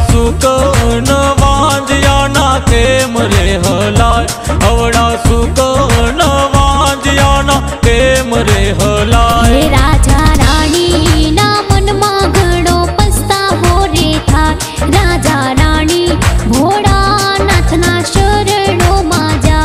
सुकन वांजियाना केम रे हलाय, अवड़ा सुकन वांजियाना केम रे हलाय। राजा राणी ना मन में घणो पछतावो रे थाय, राजा राणी भोळानाथ ना शरणो में जा।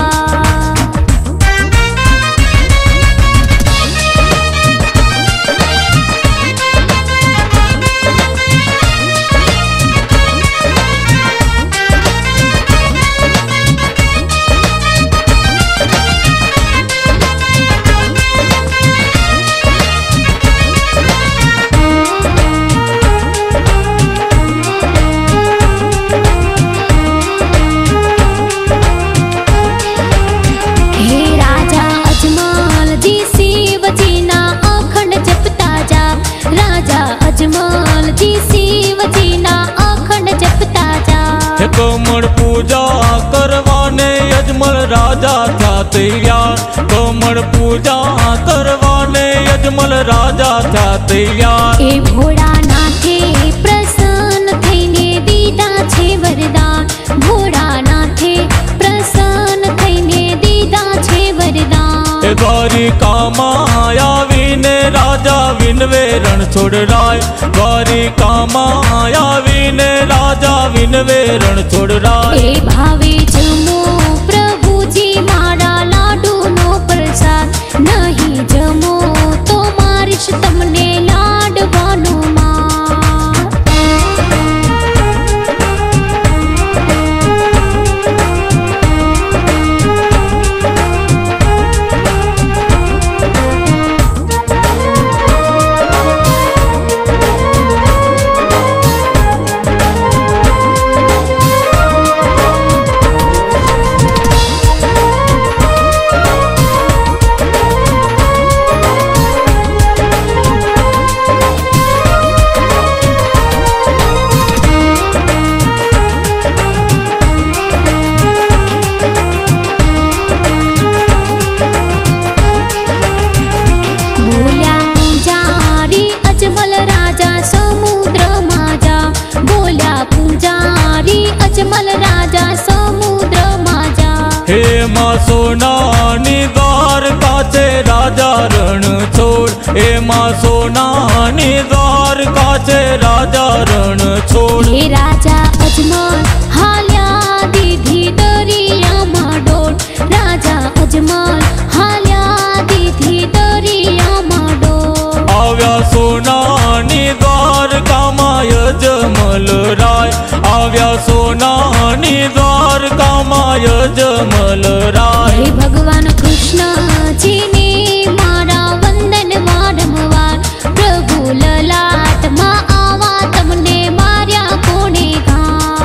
अजमल जी शिव जी ना अखंड जपता जा। कमल पूजा करवाने अजमल राजा था तैयार, कमल पूजा करवाने अजमल राजा था तैयार। ए भोळानाथे प्रसन्न थईने दीदा छे वरदान, भोळानाथे प्रसन्न थईने दीदा छे वरदान। द्वारिकामां आवीने राजा विनवे रण छोड़राय, द्वारिकामां आवीने राजा विनवे रण छोड़राय। ए भावे जमो प्रभुजी मारा लाडू नो प्रसाद, नहीं जमो तो मारीश तमने लाडवानो मार। अजमल राजा समुद्र माजा। हे मां सोनानी द्वारका छे राजा रण छोड़, हे मां सोनानी द्वारका छे राजा रण छोड़। हे राजा अजमल हाल्या दीधी दरिया मां डोल, राजा अजमल हाल्या दीधी दरिया मां डोल। आव्या सोनानी द्वारका मां अजमल राय, आव्या सोनानी द्वारका मां अजमल राय। हे भगवान कृष्ण जी ने मारा वंदन वारंवार, प्रभु ललाट मां आवा तमने मार्या कोने घात।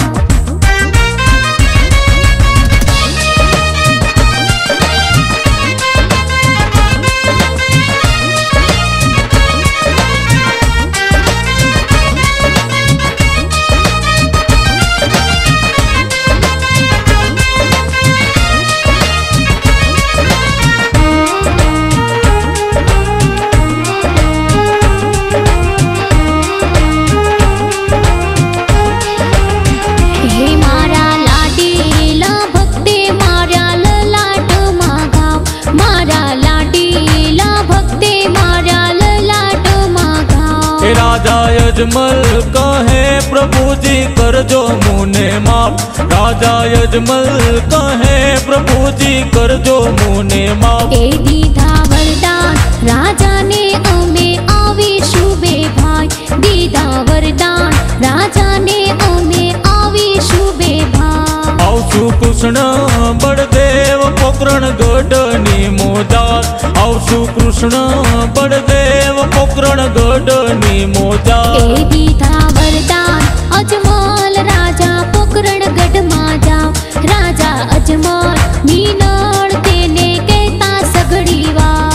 राजा अजमल कहे प्रभु जी कर जो मुने माफ, राजा अजमल कहे प्रभु जी कर जो मुने माफ। ए दीधा वरदान राजा ने अमे आवीशु बे भाई, दीधा वरदान राजा ने अमे आवीशु बे भाई। आवशु कृष्ण बड़देव पोकरण गढ़नी मोजार, आवशु कृष्ण बड़देव पोकरण गढ़नी मोजार। ए दीधा वरदान अजमल राजा पोकरण गढ़ मा जाओ, राजा अजमल मीनड़ तेने कहता सगड़ी वार।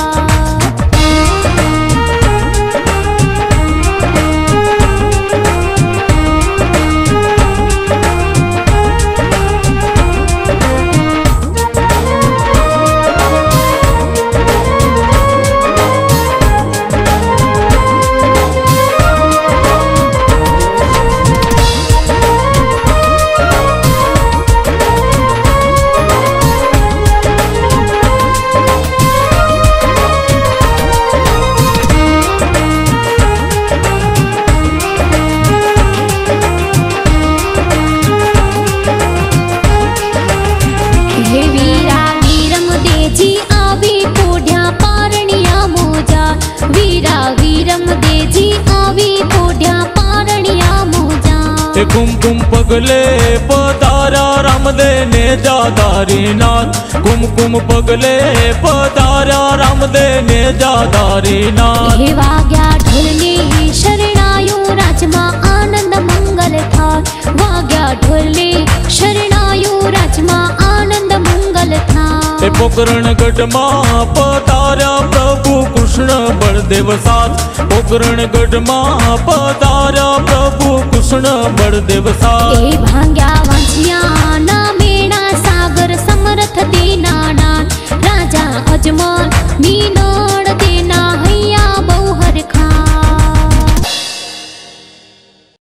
તે કુમકુમ પગલે પધાર્યા રામદેવ ને જાદારીનાથ કુમકુમ પગલે પધાર્યા રામદેવ ને જાદારીનાથ હે વાગ્યા ઢોલની શરણાયું રાજમાં આનંદ મંગલ થાય વાગ્યા ઢોલની શરણાયું રાજમાં આનંદ મંગલ થાય એ પોકરણગઢમાં પધાર્યા પ્રભુ કૃષ્ણ બળદેવ સાથ પોકરણગઢમાં પધાર્યા પ્રભુ કૃષ્ણ બળદેવ સાથ એ ભાંગ્યા વાંચ્યા